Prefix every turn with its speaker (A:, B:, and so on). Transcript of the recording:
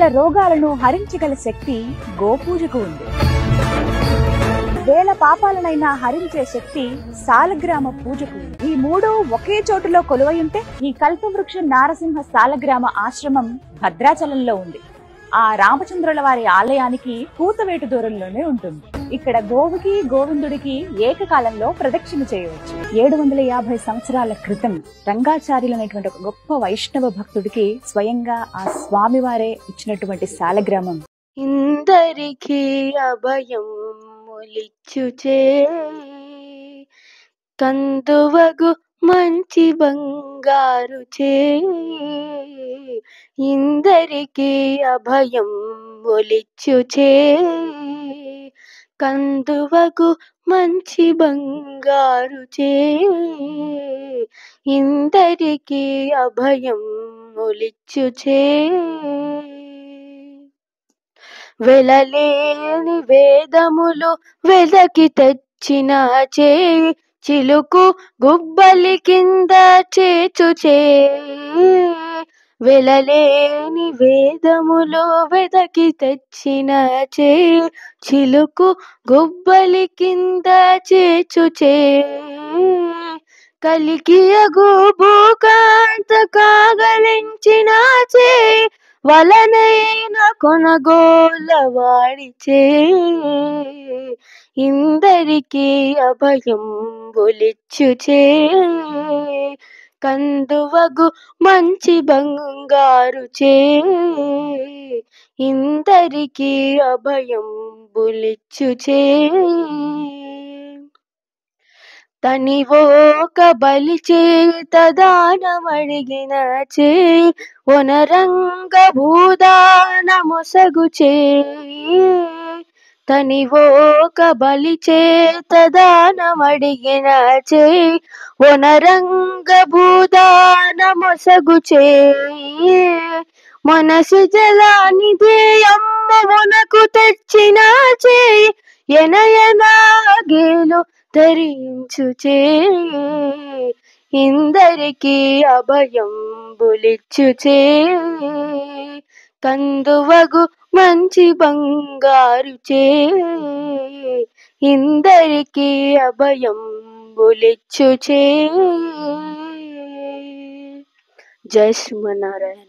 A: రోగాలను హరించగల శక్తి గోపూజకు ఉంది. వేల పాపాలనైనా హరించే శక్తి సాలగ్రామ పూజకు ఉంది. ఈ మూడు ఒకే చోటులో కొలువై ఉంటే ఈ కల్పవృక్ష నారసింహ సాలగ్రామ ఆశ్రమం భద్రాచలంలో ఉంది. ఆ రామచంద్రుల వారి ఆలయానికి కూతవేటు దూరంలోనే ఉంటుంది. ఇక్కడ గోవుకి గోవిందుడికి ఏకకాలంలో ప్రదక్షిణ చేయవచ్చు. 750 సంవత్సరాల క్రితం రంగాచార్యులనేటువంటి ఒక గొప్ప వైష్ణవ భక్తుడికి స్వయంగా ఆ స్వామివారే ఇచ్చినటువంటి సాలగ్రామం.
B: ఇందరికీ అభయం ములిచ్చుచే కందువగు మంచి బంగారు చే ఇందరికీ అభయం ఒలిచ్చుచే కందువగు మంచి బంగారు చే ఇందరికీ అభయం ఒలిచ్చుచే వెలలేని వేదములు వెదకి తెచ్చిన చే చిలుకు గుబ్బలి కింద చేచుచే వెలలేని వేదములు వెదకి తెచ్చిన చే చిలుకు గుబ్బలి కింద చేచుచే కలికియగు భూకాంత కాగలించిన చే వలనైన కొనగోల వాడిచే ఇందరికీ అభయం ఒలిచ్చుచే కందువగు మంచి బంగారు చే ఇందరికీ అభయం ఒలిచ్చుచే తనివోక బలి చేత దానమడిగిన చే ఒనరంగ భూదాన మొసగుచే తనివోక బలి చేత దానమడిగిన చే ఒనరంగ భూదాన మొసగుచే మనసు జలానిధి అమ్మ మనకు తెచ్చిన చే ఎనయనాగేలు ధరించుచే ఇందరికీ అభయం బులిచ్చుచే కందువగు మంచి బంగారు చే ఇందరికీ అభయం బులిచ్చుచే. జై శ్రీమన్నారాయణ.